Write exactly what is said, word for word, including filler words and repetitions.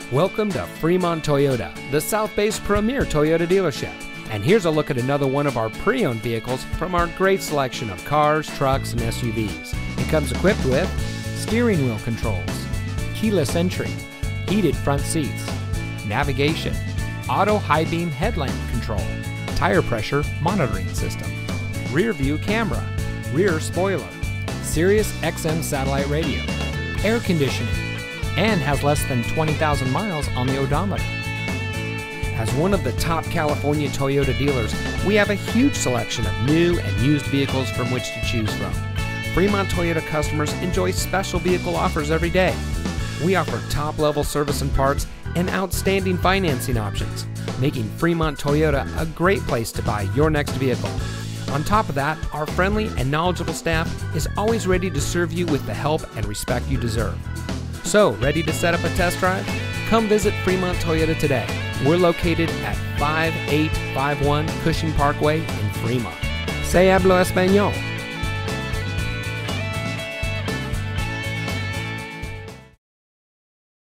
Welcome to Fremont Toyota, the South Bay's premier Toyota dealership. And here's a look at another one of our pre-owned vehicles from our great selection of cars, trucks, and S U Vs. It comes equipped with steering wheel controls, keyless entry, heated front seats, navigation, auto high beam headlamp control, tire pressure monitoring system, rear view camera, rear spoiler, Sirius X M satellite radio, air conditioning, and has less than twenty thousand miles on the odometer. As one of the top California Toyota dealers, we have a huge selection of new and used vehicles from which to choose from. Fremont Toyota customers enjoy special vehicle offers every day. We offer top-level service and parts and outstanding financing options, making Fremont Toyota a great place to buy your next vehicle. On top of that, our friendly and knowledgeable staff is always ready to serve you with the help and respect you deserve. So, ready to set up a test drive? Come visit Fremont Toyota today. We're located at five eight five one Cushing Parkway in Fremont. Se habla español.